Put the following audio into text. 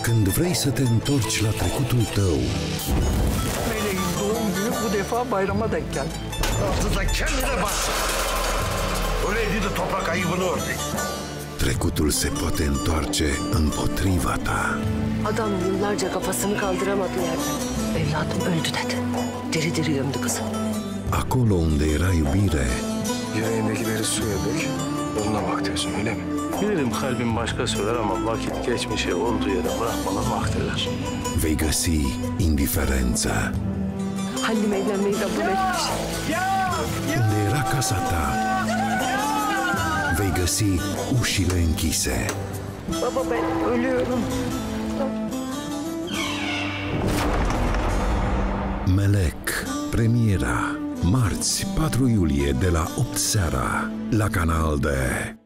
Când vrei să te întorci la trecutul tău, Meleğin doğum günü bu defa bayrama denk geldi. Altı da kendine bak. Öyleydi de toprak ayıbını ördü. trecutul se poate întoarce împotriva ta. Adam yıllarca kafasını kaldıramadı yerden. Evladım öldü dedi. Diri diri gömdü kızı. Acolo unde era iubire, Yüreğindekileri suya dök. Yoluna bak diyorsun öyle mi? Bilirim kalbin başka söyler ama vakit geçmişi olduğu yere bırakmadan vakteler. vei găsi indiferența. Hallim evlenmeyi kabul etmiş. Unde era casa ta, vei găsi ușile închise. Baba ben ölüyorum. Melec, premiera, marți 4 iulie de la 8 seara, la Canal D.